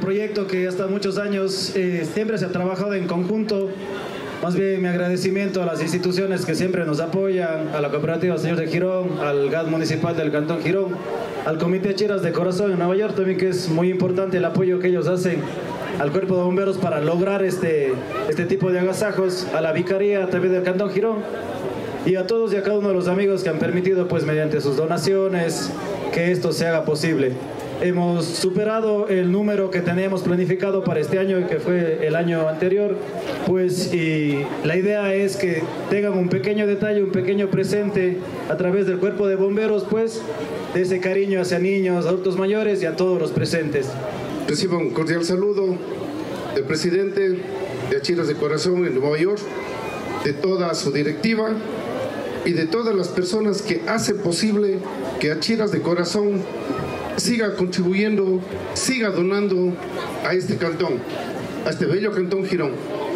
proyecto que hasta muchos años siempre se ha trabajado en conjunto. Más bien mi agradecimiento a las instituciones que siempre nos apoyan, a la cooperativa Señor de Girón, al GAD municipal del Cantón Girón, al Comité Achiras de Corazón en Nueva York también, que es muy importante el apoyo que ellos hacen al Cuerpo de Bomberos para lograr este tipo de agasajos, a la Vicaría también del Cantón Girón y a todos y a cada uno de los amigos que han permitido, pues mediante sus donaciones, que esto se haga posible. Hemos superado el número que teníamos planificado para este año, que fue el año anterior, pues, y la idea es que tengan un pequeño detalle, un pequeño presente a través del Cuerpo de Bomberos, pues, de ese cariño hacia niños, adultos mayores y a todos los presentes. Recibo un cordial saludo del presidente de Achiras de Corazón en Nueva York, de toda su directiva y de todas las personas que hacen posible que Achiras de Corazón siga contribuyendo, siga donando a este cantón, a este bello Cantón Girón.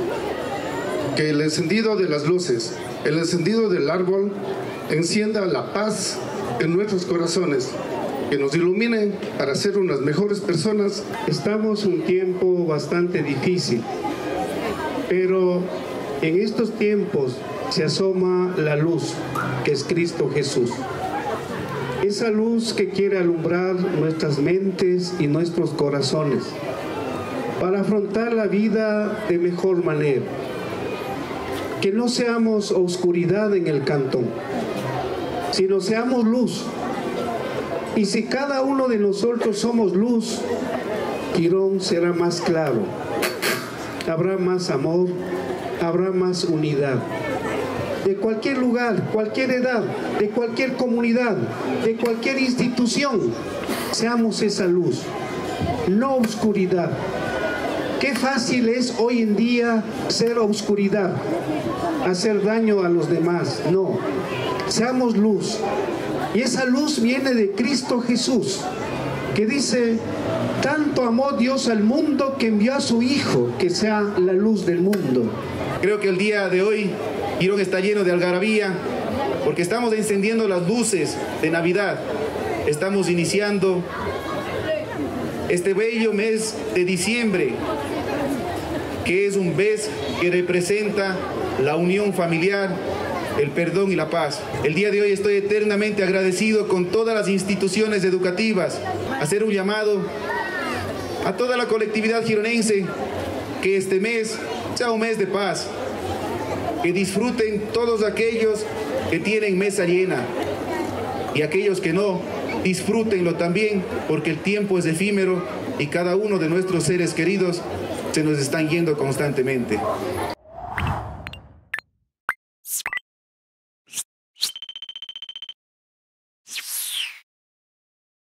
Que el encendido de las luces, el encendido del árbol, encienda la paz en nuestros corazones, que nos ilumine para ser unas mejores personas. Estamos en un tiempo bastante difícil, pero en estos tiempos se asoma la luz, que es Cristo Jesús. Esa luz que quiere alumbrar nuestras mentes y nuestros corazones para afrontar la vida de mejor manera. Que no seamos oscuridad en el cantón, sino seamos luz. Y si cada uno de nosotros somos luz, Girón será más claro. Habrá más amor, habrá más unidad. De cualquier lugar, cualquier edad, de cualquier comunidad, de cualquier institución, seamos esa luz, no oscuridad. Qué fácil es hoy en día ser oscuridad, hacer daño a los demás. No, seamos luz. Y esa luz viene de Cristo Jesús, que dice: tanto amó Dios al mundo que envió a su Hijo, que sea la luz del mundo. Creo que el día de hoy Girón está lleno de algarabía porque estamos encendiendo las luces de Navidad. Estamos iniciando este bello mes de diciembre, que es un mes que representa la unión familiar, el perdón y la paz. El día de hoy estoy eternamente agradecido con todas las instituciones educativas, hacer un llamado a toda la colectividad gironense que este mes sea un mes de paz, que disfruten todos aquellos que tienen mesa llena y aquellos que no, disfrútenlo también, porque el tiempo es efímero y cada uno de nuestros seres queridos se nos están yendo constantemente.